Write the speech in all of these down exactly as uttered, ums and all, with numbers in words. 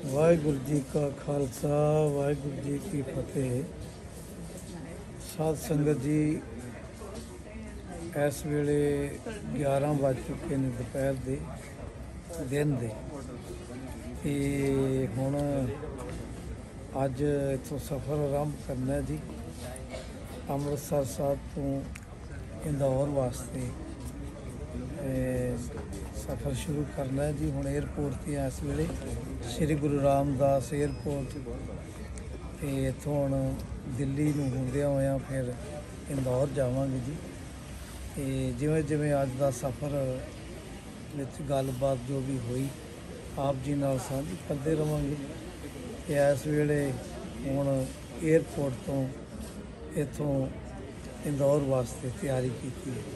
वाहिगुरू जी का खालसा वाहिगुरू जी की फतेह। साध संगत जी, इस वेले ग्यारह बज चुके हैं दोपहर के दिन दे ते हुण अज इत्थों सफ़र आरंभ करना है जी। अमृतसर साहब तो इंदौर वास्ते सफ़र शुरू करना है जी। हुण एयरपोर्ट ते इस वेले श्री गुरु रामदास एयरपोर्ट ते इत्थों हुण दिल्ली नूं हुंदियां होइयां फिर इंदौर जावांगे जी। ते जिवें जिवें अज दा सफ़र विच गलबात जो भी हुई आप जी नाल साझी करते रहांगे। ते इस वेले हुण एयरपोर्ट तो इत्थों इंदौर वास्ते तैयारी की है।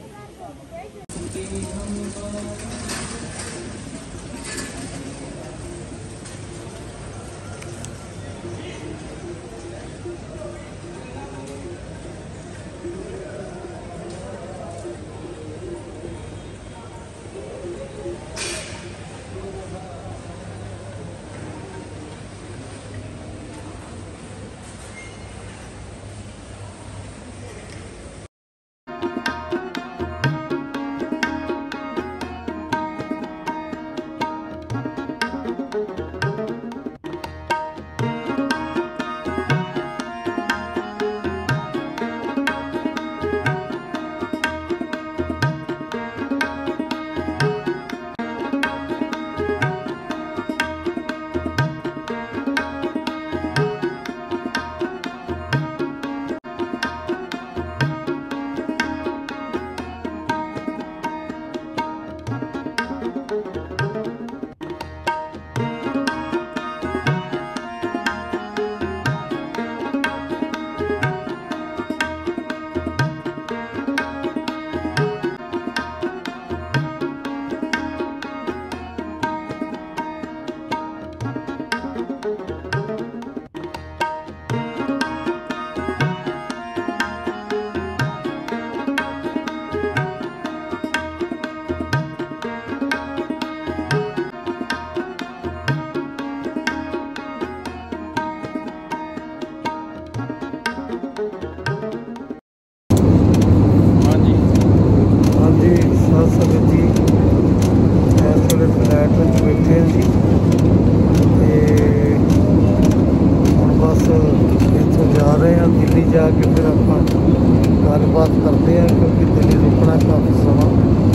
जाके फिर आप गलबात करते हैं क्योंकि दिल्ली रुकना काफ़ी समा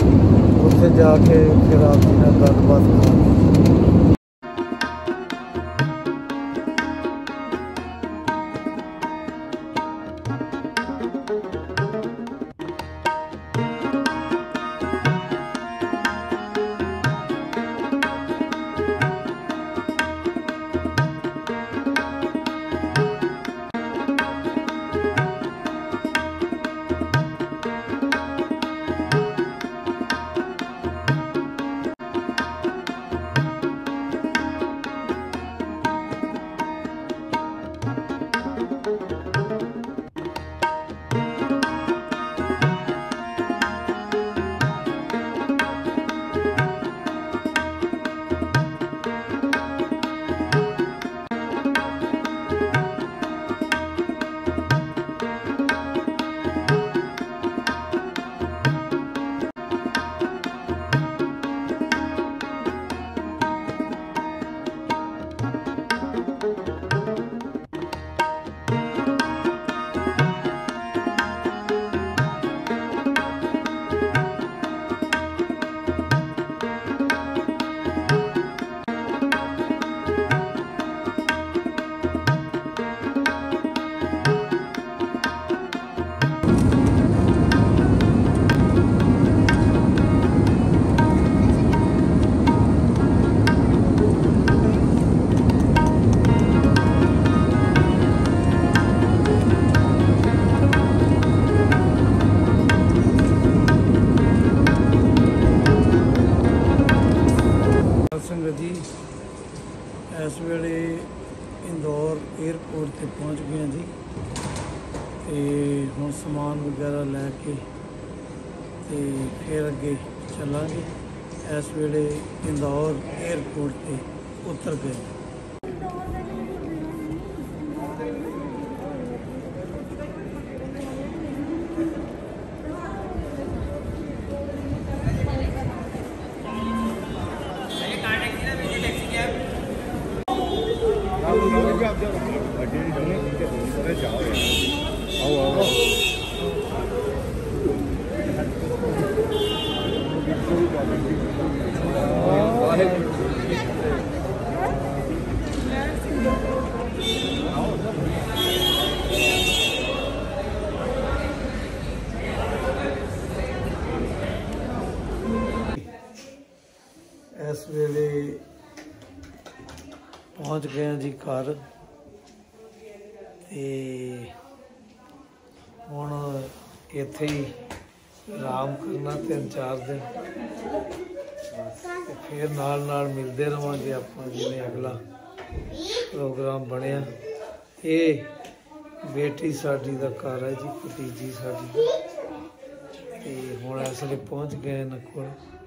उत्थे जाके फिर आप जी नाल गलबात करेंगे। संगत जी, इस वेले इंदौर एयरपोर्ट ते पहुँच गए जी। तो हुण समान वगैरह लैके ते फिर अगे चलांगे। इस वेले इंदौर एयरपोर्ट ते उतर गए। इस वेले पहुंच गए हैं जी घर ते हुण इत्थे ही आराम करना तीन चार दिन ते फिर नाल नाल मिलते रहांगे आपां जिवें अगला प्रोग्राम बनिया। ये बेटी साडी दा घर है जी, भतीजी साडी ते हुण इस वेले पहुंच गए नकोल।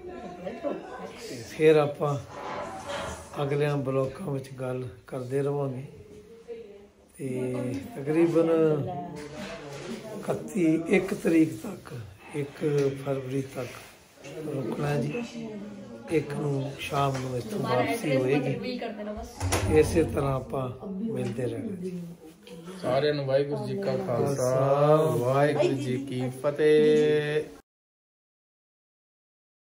फिर आपां अगले ब्लॉकों में गल करते रहांगे ते तकरीबन इकत्ती एक तरीक तक एक फरवरी तक रुकना जी। एक नूं शाम नूं इत्थों वापसी होएगी। इस तरह आपां मिलते रहना जी। सारिਆਂ ਨੂੰ ਵਾਹਿਗੁਰੂ जी का खालसा वाहिगुरू जी की फतेह।